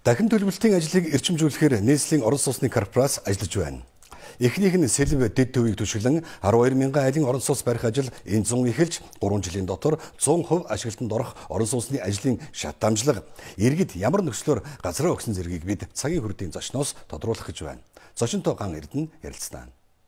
Дахин төлөвлөлтийн ажлыг эрчимжүүлэхээр нийслэлийн орон сууцны корпорац ажиллаж байна. Эхнийх нь сэлб дэд төвийг түшиглэн 12,000 айлын орон сууц барих ажил энэ 100 эхэлж 3 жилийн дотор 100% ашиглалтанд орох орон сууцны ажлын шат дамжлага. Иргэд ямар нөхцлөөр газраа өгсөн зэргийг бид цагийн хүрдийн зочноос тодруулах гэж байна. Зочинтой Ган Эрдэнэ ярилцлаа.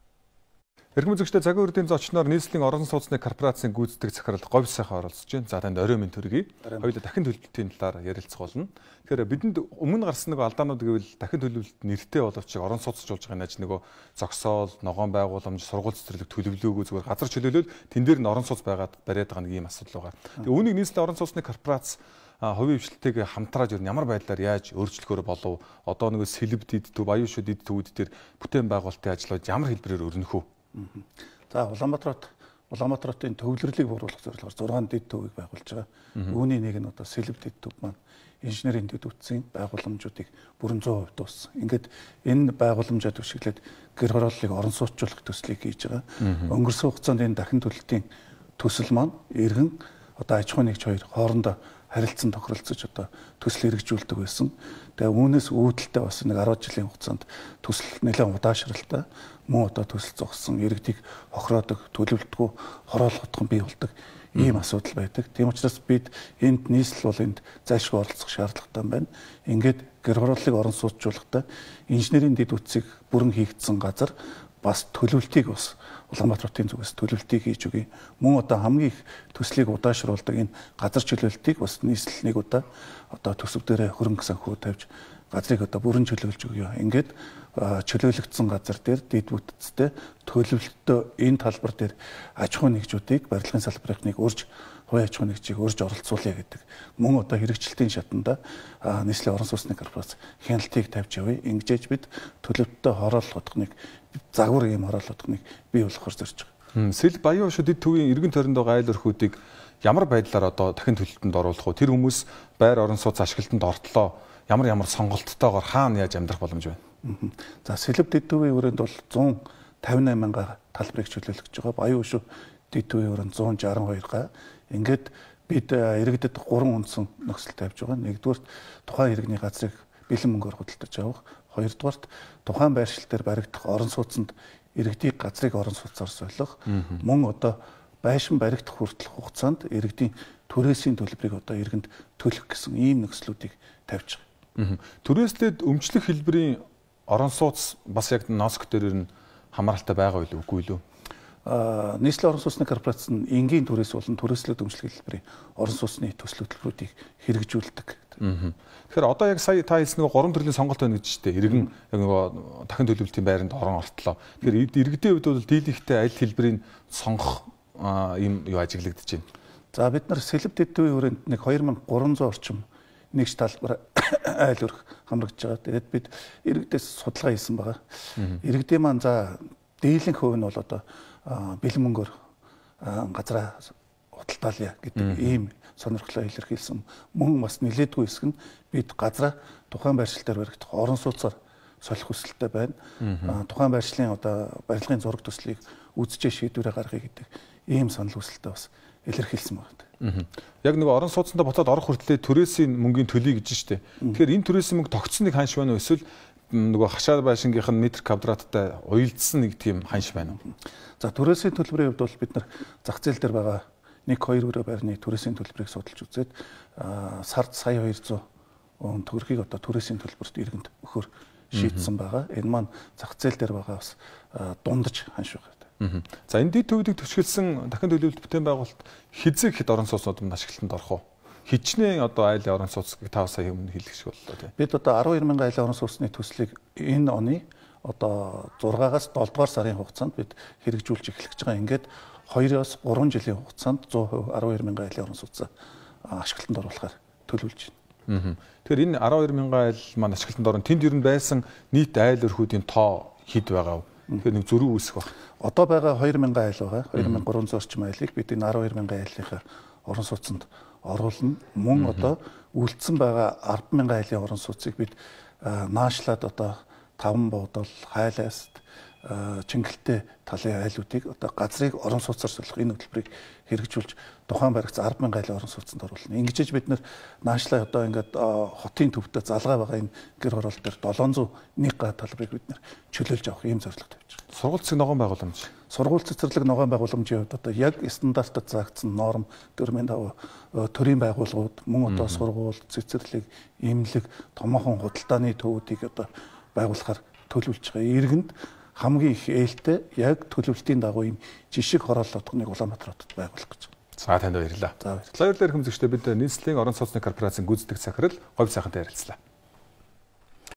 Эрхэм үзэгчдээ цагийн хүрдийн зочноор нийслэлийн орон сууцны корпорацийн гүйцэтгэх захирал говь сайхан оролцож байна. За танд орой минь төргий. Хоёулаа дахин төлөвлөлтийн талаар ярилцах болно. Тэгэхээр бидэнд өмнө гарсан нэг алдаанууд гэвэл дахин төлөвлөлт нэртэй боловч орон сууцчулж байгаа нэж нөгөө зогсоол, ногоон байгууламж, сургууль цэцэрлэг төлөвлөөгүй зүгээр газар чөлөөлөл тэн дээр нь орон сууц байгаад бариад байгаа нэг ийм асуудал байгаа. Тэгээ үүнийг нийслэлийн орон сууцны корпорац хувийн хвшилтэйг хамтрааж ямар байдлаар яаж өөрчлөхөөр болов? Одоо нөгөө сэлб дид төв, аюушуу дид төвүүд дээр бүтээн байгуулалтын ажлууд ямар хэлбэрээр өрнөх үү? За Улаанбаатарын төвлөрлийг бууруулах зорилгоор 6 дэд төвийг байгуулж байгаа. Үүний нэг нь одоо сэлб дэд төв маань инженерийн дэд үтсийн байгууламжуудыг бүрэн 100% дууссан. Ингээд энэ байгууламжаа түшиглээд гэр хорооллыг орон сууцчлах төслийг хийж байгаа. Өнгөрсөн хугацаанд энэ дахин төлөлтийн төсөл маань иргэн одоо аж ахуйн нэгж хоёр хоорондоо харилцан тохиролцож одоо төсөл хэрэгжүүлдэг байсан. Тэгээ үүнээс үүдэлтэй бас нэг 10 жилийн хугацаанд төсөл нэлээд удаашралтай мөн одоо төсөл зогссон иргэдийг хохироодог, төлөвлөлтгүй хороолгодхон бий болдог ийм асуудал байдаг. Тийм учраас бид энд нийслэл бол энд зайлшгүй оролцох шаардлагатай байна. Ингээд гэр хорооллыг орон сууцжуулахдаа инженерийн дэд үтсийг бүрэн хийгдсэн газар бас төлөвлөлтийг бас Улаанбаатарын зүгээс төлөвлөлтийг хийж өгье. Мөн одоо хамгийн их төслийг удаашруулдаг энэ газар чөлөөлтийг бас нийслэл нэг удаа одоо төсөв дээрээ хөрөнгө санхүү тавьж газрыг одоо бүрэн чөлөөлж өгье. Ингээд чөлөөлөгдсөн газар дээр дэд бүтцтэй төлөвлөлтөө энэ талбар дээр аж ахуйн нэгжүүдийг барилгын салбарыг урьж хувийн аж ахуйн нэгжийг урьж оролцуулъя гэдэг. Мөн одоо хэрэгжилтийн шатанда нийслэлийн орон сууцны корпорац хяналтыг тавьж явъя. Ингэж бид төлөвлөлтөө хорооллох загвар ийм хорооллох бий болгохоор зорж байгаа. Сэлб аюушуу дэд төвийн эргэн тойрондоо гайл өрхүүдийг ямар байдлаар одоо дахин төлөлтөнд оруулах вэ? Тэр хүмүүс байр орон сууц ашиглалтанд ортлоо ямар сонголттойгоор хаана яаж амьдрах боломж байна? За сэлб дэд төвийн өрөөнд бол 158 мянга талбарыг чөлөөлөх гэж байгаа. Аюушуу дэд төвийн өрөөнд 162 га. Ингээд бид иргэдэд 3 үндсэн нөхцөл тавьж байгаа. Нэгдүгээр тухайн иргэний газрыг бэлэн мөнгөөр худалдаж авах. Хоёрдугаарт тухайн байршил дээр баригдах орон сууцнд иргэдийн газрыг орон сууцаар солих. Мөн одоо байшин баригдах хүртэлх хугацаанд иргэдийн түрээсийн төлбөрийг одоо иргэнд төлөх гэсэн ийм нөхцлүүдийг тавьж байгаа. Түрээслээд өмчлөх хэлбэрийн орон сууц бас яг НОСК дээр нь хамааралтай байгаа юу үгүй юу? Нийслэлийн орон сууцны корпорац нь энгийн түрээс болон түрээслээд өмчлөх хэлбэрийн орон сууцны төсөл хөтөлбөрүүдийг хэрэгжүүлдэг. Тэгэхээр одоо яг сая та хэлсэн нэг 3 төрлийн сонголт байна гэж штэ. Иргэн яг нөгөө дахин төлөвлөлтийн байранд орон ортлоо. Тэгэхээр иргэдийн хувьд бол дийлэнхтэй аль хэлбэрийг сонгох ийм юу ажиглагдаж байна. За бид нар сэлб дэд төвийн хүрээнд нэг 2300 орчим нэгж талбар айл өрх хамрагдж байгаа. Тэгээд бид иргэдээс судалгаа хийсэн байгаа. Иргэдийн маань за дийлэнх хувь нь бол одоо бэлэн мөнгөөр газраа худалдаалъя гэдэг ийм сонирхлоо илэрхийлсэн. Мөн бас нэлээдгүй хэсэг нь бид газраа тухайн байршил дээр баригдах орон сууцаар солих хүсэлтэй байна. Тухайн байршлын одоо барилгын зураг төслийг үзэж шийдвэрээ гаргахыг гэдэг ийм санал хүсэлтэй бас илэрхийлсэн байна. Яг нөгөө орон сууцтай буцаад орох хүртлээр түрээсийн мөнгөний төлөй гэж штэ. Тэгэхээр энэ түрээсийн мөнгө тогтсныг ханш байна уу эсвэл нөгөө хашаа байшингийнх нь метр квадраттай уялдсан нэг тийм ханш байна уу? За түрээсийн төлбөрийн хувьд бол бид нар зах зээл дээр байгаа 1-2 өрөө байрны түрээсийн төлбөрийг судалж үзээд сард сая 200 төгрөгийг одоо түрээсийн төлбөрт иргэнд өгөхөр шийдсэн байгаа. Энэ маань зах зээл дээр байгаа бас дундаж ханш байгаа. За энэ дэд төвүүдийг төсгөлсөн дахин төлөвлөлт бүтээн байгуулалт хизээ хэд орон сууцнууд нь ашиглалтанд орох уу? Хичнээн одоо айлын орон сууцыг 5 сая өмнө хэлэх шиг боллоо тийм. Бид одоо 12,000 айлын орон сууцны төслийг энэ оны одоо 6-аас 7 дугаар сарын хугацаанд бид хэрэгжүүлж эхлэх гэж байгаа. Ингээд 2-оос 3 жилийн хугацаанд 100% 12,000 айлын орон сууцаа ашиглалтанд оруулахаар төлөвлөж байна. Тэгэхээр энэ 12,000 айл маань ашиглалтанд орно. Тэнд ер нь байсан нийт айл өрхүүдийн тоо хэд байгаа вэ? Тэгэхээр нэг зөрүү үүсэх баг. Одоо байгаа 2,000 айл байгаа. 2,300 орчим айлыг бид энэ 12,000 айлынхаа орон сууцанд оруулна. Мөн одоо үлдсэн байгаа 10,000 айлын орон сууцыг бид наашлаад одоо 5 буудал, хайлааст чиглэлтэй талын айлуудыг одоо газрыг орон сууцаар солих энэ хөтөлбөрийг хэрэгжүүлж тухайн баригц 10,000 айлын орон сууцнд оруулна. Ингэж бид наашлаа одоо ингээд хотын төвдөө залгаа байгаа энэ гэр хороол дээр 701 га талбарыг бид чөлөөлж авах ийм зорилго тавьж байгаа. Сургууль цэцэрлэг ногоон байгууламж. Сургууль цэцэрлэг ногоон байгууламжийн хувьд одоо яг стандартад заагдсан норм 4,5 төрийн байгууллагууд мөн одоо сургууль, цэцэрлэг, эмнэлэг, томоохон худалдааны төвүүдийг одоо байгуулахаар төлөвлөж байгаа. Иргэнд хамгийн их ээлтэй яг төлөвлөлтийн дагуу ийм жишг хорооллоодгоныг Улаанбаатар хотод байгуулах гэж байна. За танд баярлалаа. За баярлалаа эрхэм үзэгчдээ бид нийслэлийн орон сууцны корпорацийн гүйцэтгэх захирал Говь сайхантай ярилцлаа.